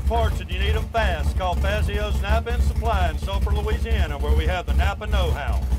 parts and you need them fast, call Fazio's Napa and Supply in Sulphur, Louisiana, where we have the Napa know-how.